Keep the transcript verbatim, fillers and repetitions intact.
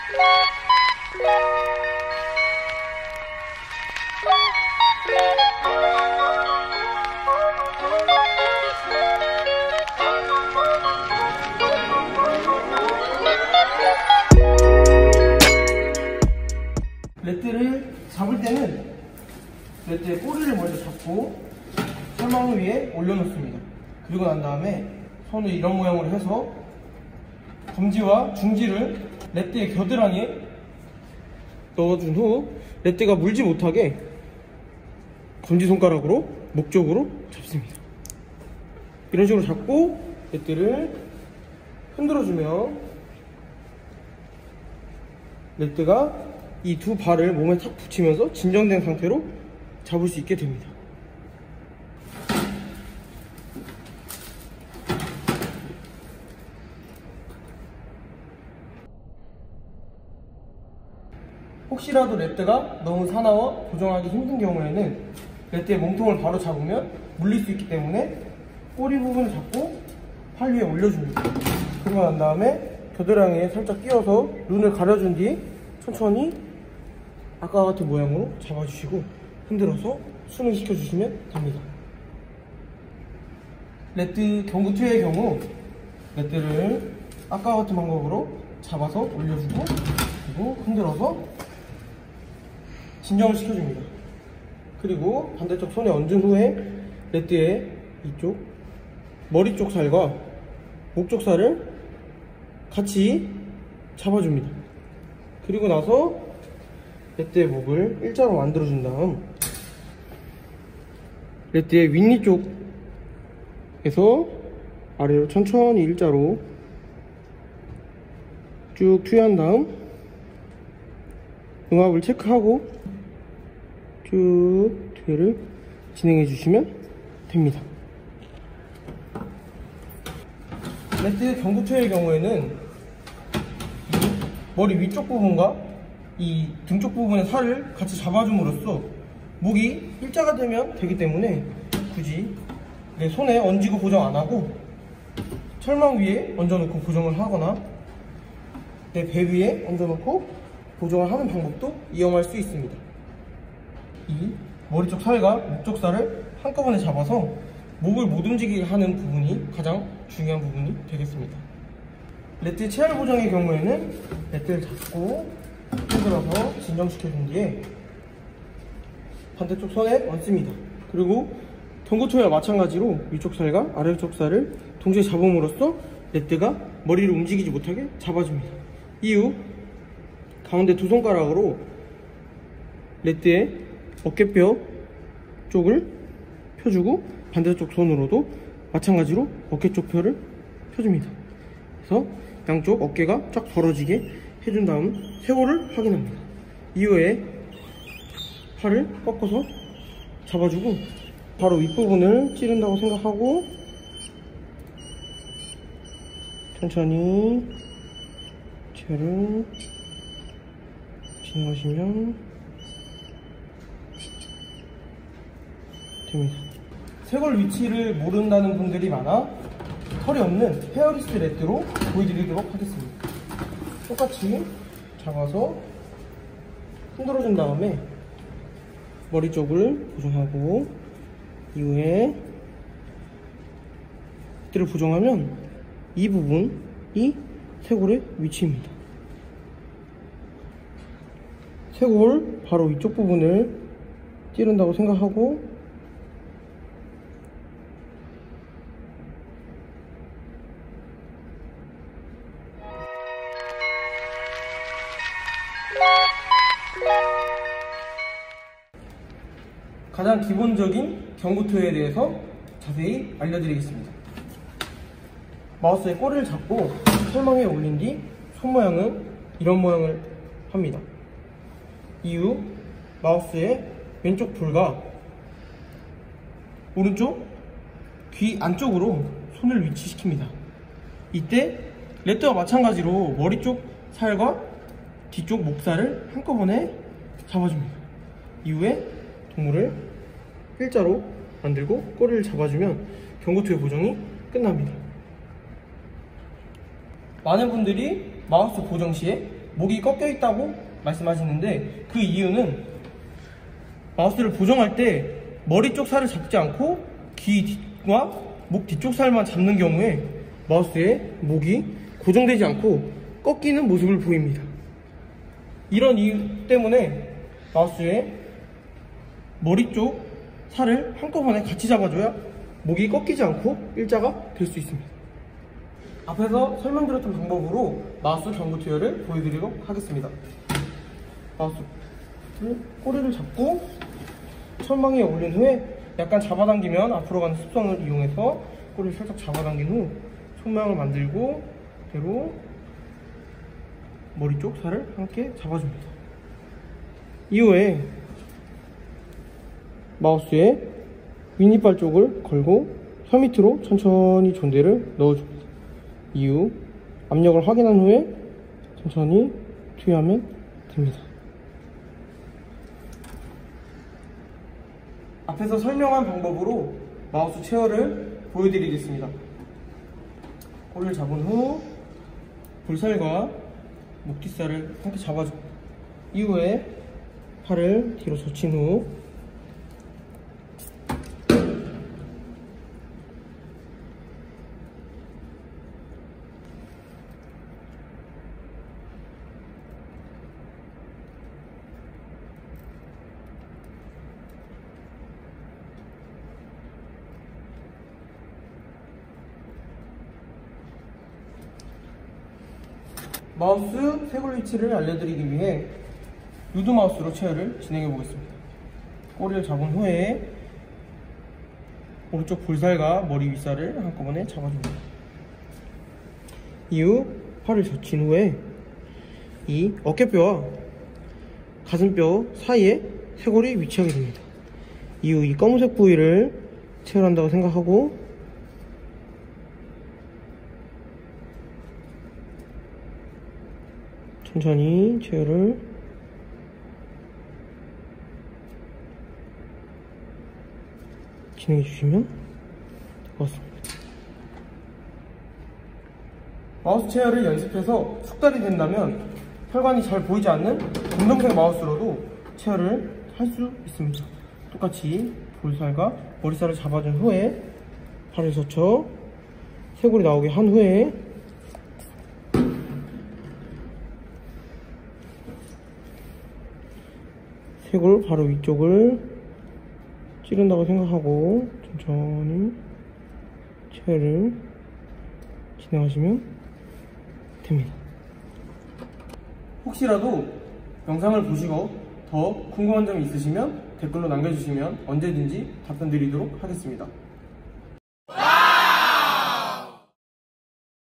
레트를 잡을 때는 레트의 꼬리를 먼저 잡고 철망 위에 올려놓습니다. 그리고 난 다음에 손을 이런 모양으로 해서 검지와 중지를 레트의 겨드랑이에 넣어준 후 레트가 물지 못하게 검지손가락으로 목쪽으로 잡습니다. 이런 식으로 잡고 레트를 흔들어주며 레트가 이 두 발을 몸에 탁 붙이면서 진정된 상태로 잡을 수 있게 됩니다. 혹시라도 레트가 너무 사나워 고정하기 힘든 경우에는 레트의 몸통을 바로 잡으면 물릴 수 있기 때문에 꼬리 부분을 잡고 팔 위에 올려줍니다. 그러고 난 다음에 겨드랑이에 살짝 끼워서 눈을 가려준 뒤에 천천히 아까 같은 모양으로 잡아주시고 흔들어서 순을 시켜주시면 됩니다. 레트 경구투의 경우 레트를 아까 같은 방법으로 잡아서 올려주고 그리고 흔들어서 진정을 시켜줍니다. 그리고 반대쪽 손에 얹은 후에 레트의 이쪽 머리 쪽 살과 목 쪽 살을 같이 잡아줍니다. 그리고 나서 레트의 목을 일자로 만들어준 다음 레트의 윗니 쪽에서 아래로 천천히 일자로 쭉 투여한 다음 응압을 체크하고 쭉 투여를 진행해 주시면 됩니다. 레트 경구투의 경우에는 머리 위쪽 부분과 이 등 쪽 부분의 살을 같이 잡아줌으로써 목이 일자가 되면 되기 때문에 굳이 내 손에 얹고 고정 안하고 철망 위에 얹어놓고 고정을 하거나 내 배 위에 얹어놓고 고정을 하는 방법도 이용할 수 있습니다. 이 머리 쪽 살과 목 쪽 살을 한꺼번에 잡아서 목을 못 움직이게 하는 부분이 가장 중요한 부분이 되겠습니다. 레트 체열 보정의 경우에는 레트를 잡고 흔들어서 진정시켜준 뒤에 반대쪽 손에 얹습니다. 그리고 경구투와 마찬가지로 위쪽 살과 아래쪽 살을 동시에 잡음으로써 레트가 머리를 움직이지 못하게 잡아줍니다. 이후 가운데 두 손가락으로 레트의 어깨뼈 쪽을 펴주고 반대쪽 손으로도 마찬가지로 어깨 쪽 뼈를 펴줍니다. 그래서 양쪽 어깨가 쫙 벌어지게 해준 다음 쇄골을 확인합니다. 이후에 팔을 꺾어서 잡아주고 바로 윗부분을 찌른다고 생각하고 천천히 체를 진행하시면 됩니다. 쇄골 위치를 모른다는 분들이 많아 털이 없는 헤어리스트 레트로 보여드리도록 하겠습니다. 똑같이 잡아서 흔들어준 다음에 머리 쪽을 고정하고 이후에 레트를 고정하면 이 부분이 쇄골의 위치입니다. 쇄골 바로 위쪽 부분을 찌른다고 생각하고 가장 기본적인 경구투에 대해서 자세히 알려드리겠습니다. 마우스의 꼬리를 잡고 철망에 올린 뒤 손 모양은 이런 모양을 합니다. 이후 마우스의 왼쪽 볼과 오른쪽 귀 안쪽으로 손을 위치시킵니다. 이때 레트와 마찬가지로 머리 쪽 살과 뒤쪽 목살을 한꺼번에 잡아줍니다. 이후에 동물을 일자로 만들고 꼬리를 잡아주면 경구투의 보정이 끝납니다. 많은 분들이 마우스 보정 시에 목이 꺾여 있다고 말씀하시는데, 그 이유는 마우스를 보정할 때 머리 쪽 살을 잡지 않고 귀 뒤와 목 뒤쪽 살만 잡는 경우에 마우스의 목이 고정되지 않고 꺾이는 모습을 보입니다. 이런 이유 때문에 마우스의 머리 쪽 살을 한꺼번에 같이 잡아줘야 목이 꺾이지 않고 일자가 될 수 있습니다. 앞에서 설명드렸던 방법으로 마우스 경고 투여를 보여드리도록 하겠습니다. 마우스 꼬리를 잡고 천방에 올린 후에 약간 잡아당기면 앞으로 가는 습성을 이용해서 꼬리를 살짝 잡아당긴 후 손모양을 만들고 그대로 머리 쪽 살을 함께 잡아줍니다. 이후에 마우스의 윗니빨 쪽을 걸고 혀 밑으로 천천히 존대를 넣어줍니다. 이후 압력을 확인한 후에 천천히 투여하면 됩니다. 앞에서 설명한 방법으로 마우스 체어를 보여드리겠습니다. 꼬리를 잡은 후 볼살과 목뒤살을 함께 잡아줍니다. 이후에 팔을 뒤로 젖힌 후 마우스 쇄골 위치를 알려드리기 위해 누드 마우스로 체어를 진행해 보겠습니다. 꼬리를 잡은 후에 오른쪽 볼살과 머리 윗살을 한꺼번에 잡아줍니다. 이후 팔을 젖힌 후에 이 어깨뼈와 가슴뼈 사이에 쇄골이 위치하게 됩니다. 이후 이 검은색 부위를 체열한다고 생각하고 천천히 체열을 진행해 주시면 될 것 같습니다. 마우스 체열을 연습해서 숙달이 된다면 혈관이 잘 보이지 않는 검정색 마우스로도 체열을 할 수 있습니다. 똑같이 볼살과 머리살을 잡아준 후에 팔을 젖혀 쇄골이 나오게 한 후에 쇄골 바로 위쪽을 찌른다고 생각하고 천천히 체열을 진행하시면 됩니다. 혹시라도 영상을 보시고 더 궁금한 점이 있으시면 댓글로 남겨주시면 언제든지 답변 드리도록 하겠습니다.